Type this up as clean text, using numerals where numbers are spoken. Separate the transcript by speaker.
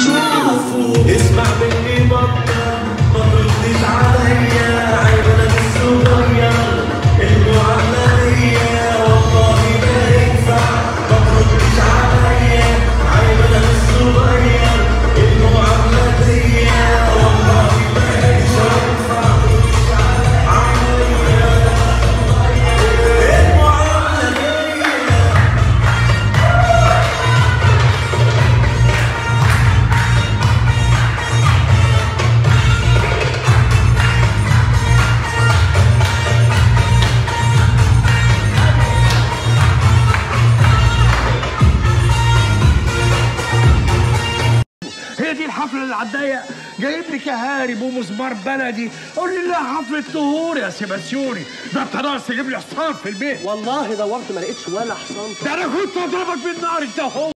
Speaker 1: شوفوا اسمع مني بطل ما تردش عليا عيب انا مش صغير المعاملة والله ما ينفع ما تردش عليا عيب انا مش صغير المعاملة والله ما ينفع تردش عليا
Speaker 2: هي دي الحفله اللي على الضيق جايب لي كهارب ومزمار بلدي. قول لي لا حفله طهور يا سيباسيوني، ده انت ناقص تجيب لي حصان في البيت.
Speaker 3: والله دورت ما لقيتش ولا حصان.
Speaker 2: ده انا كنت اضربك بالنار انت هو.